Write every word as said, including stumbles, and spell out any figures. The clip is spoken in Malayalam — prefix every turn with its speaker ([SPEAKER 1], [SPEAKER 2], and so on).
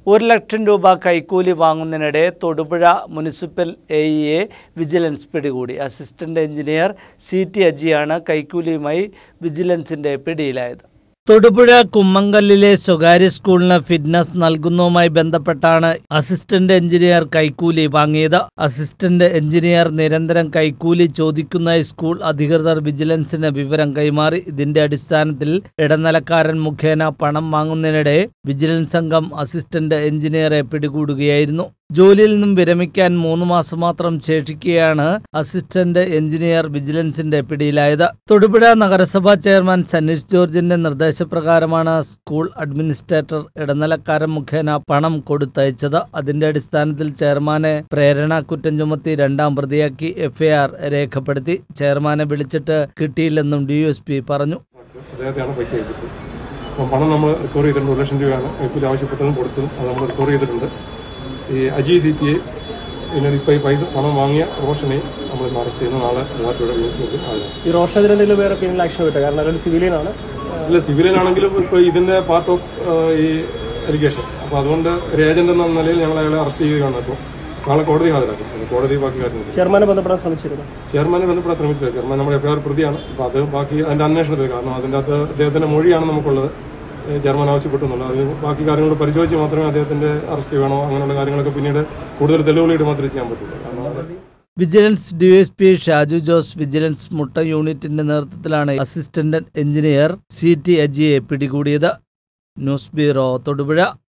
[SPEAKER 1] ഒരു ലക്ഷം രൂപ കൈക്കൂലി വാങ്ങുന്നതിനിടെ തൊടുപുഴ മുനിസിപ്പൽ എ ഇയെ വിജിലൻസ് പിടികൂടി. അസിസ്റ്റന്റ് എഞ്ചിനീയർ സി ടി അജിയാണ് കൈക്കൂലിയുമായി വിജിലൻസിന്റെ പിടിയിലായത്. തൊടുപുഴ കുമ്മങ്കല്ലിലെ സ്വകാര്യ സ്കൂളിന് ഫിറ്റ്നസ് നൽകുന്നതുമായി ബന്ധപ്പെട്ടാണ് അസിസ്റ്റന്റ് എഞ്ചിനീയർ കൈക്കൂലി വാങ്ങിയത്. അസിസ്റ്റന്റ് എഞ്ചിനീയർ നിരന്തരം കൈക്കൂലി ചോദിക്കുന്നതായി സ്കൂൾ അധികൃതർ വിജിലൻസിന് വിവരം കൈമാറി. ഇതിന്റെ അടിസ്ഥാനത്തിൽ ഇടനിലക്കാരൻ മുഖേന പണം വാങ്ങുന്നതിനിടെ വിജിലൻസ് സംഘം അസിസ്റ്റന്റ് എഞ്ചിനീയറെ പിടികൂടുകയായിരുന്നു. ജോലിയിൽ നിന്നും വിരമിക്കാൻ മൂന്ന് മാസം മാത്രം ശേഷിക്കെയാണ് അസിസ്റ്റന്റ് എഞ്ചിനീയർ വിജിലൻസിന്റെ പിടിയിലായത്. തൊടുപുഴ നഗരസഭാ ചെയർമാൻ സനീഷ് ജോർജിന്റെ നിർദ്ദേശപ്രകാരമാണ് സ്കൂൾ അഡ്മിനിസ്ട്രേറ്റർ ഇടനിലക്കാരൻ മുഖേന പണം കൊടുത്തയച്ചത്. അതിന്റെ അടിസ്ഥാനത്തിൽ ചെയർമാനെ പ്രേരണ കുറ്റം ചുമത്തി രണ്ടാം പ്രതിയാക്കി എഫ്ഐആർ രേഖപ്പെടുത്തി. ചെയർമാനെ വിളിച്ചിട്ട് കിട്ടിയില്ലെന്നും ഡി എസ് പി പറഞ്ഞു.
[SPEAKER 2] പണം നമ്മൾ റിക്കവർ ചെയ്തിട്ടുണ്ട്. ഒരു ലക്ഷം രൂപയാണ് കൈക്കൂലി ആവശ്യപ്പെട്ടതും കൊടുത്തതും അത് നമ്മൾ റിക്കവർ ചെയ്തിട്ടുണ്ട്. ഈ അജി സി ടി പിന്നെ ഇപ്പോൾ ഈ പൈസ പണം വാങ്ങിയ റോഷനെ നമ്മൾ അറസ്റ്റ് ചെയ്യുന്ന നാളെ മൂവാറ്റുപുഴ
[SPEAKER 3] ഈ റോഷനെതിരെ വേറെ ക്രിമിനൽ ആക്ഷൻ കിട്ടുക, കാരണം അതൊരു സിവിലിയനാണ്.
[SPEAKER 2] ഇല്ല, സിവിലിയൻ ആണെങ്കിലും ഇപ്പോൾ ഇതിന്റെ പാർട്ട് ഓഫ് ഈ എലിഗേഷൻ. അപ്പോൾ അതുകൊണ്ട് ഒരു ഏജന്റ് എന്ന നിലയിൽ ഞങ്ങൾ അയാളെ അറസ്റ്റ് ചെയ്യുകയാണ്. അപ്പോൾ നാളെ കോടതി ഹാജരാക്കും. കോടതി ബാക്കി കാര്യങ്ങൾ
[SPEAKER 3] ചെയർമാനെ ബന്ധപ്പെടാൻ ശ്രമിച്ചിരുന്നു.
[SPEAKER 2] ചെയർമാനെ ബന്ധപ്പെടാൻ ശ്രമിച്ചില്ല. ചെയർമാൻ നമ്മുടെ എഫ്ഐആർ പ്രതിയാണ്. അപ്പോൾ അത് ബാക്കി അതിന്റെ അന്വേഷണത്തിൽ, കാരണം അതിൻ്റെ അകത്ത് അദ്ദേഹത്തിന്റെ മൊഴിയാണ് നമുക്കുള്ളത്. ചെയർമാൻ ആവശ്യപ്പെട്ടുന്നുള്ളൂ. അത് ബാക്കി കാര്യങ്ങൾ പരിശോധിച്ച് മാത്രമേ അദ്ദേഹത്തിന്റെ അറസ്റ്റ് വേണോ അങ്ങനെയുള്ള കാര്യങ്ങളൊക്കെ പിന്നീട് കൂടുതൽ തെളിവുകളായിട്ട് മാത്രമേ ചെയ്യാൻ പറ്റുള്ളൂ.
[SPEAKER 1] Vigilance D S P Shaju Jose vigilance മുട്ട യൂണിറ്റിന്റെ നേതൃത്വത്തിലാണ് അസിസ്റ്റന്റ് എഞ്ചിനീയർ സി ടി അജിയെ പിടികൂടിയത്. News bureau Thodupuzha.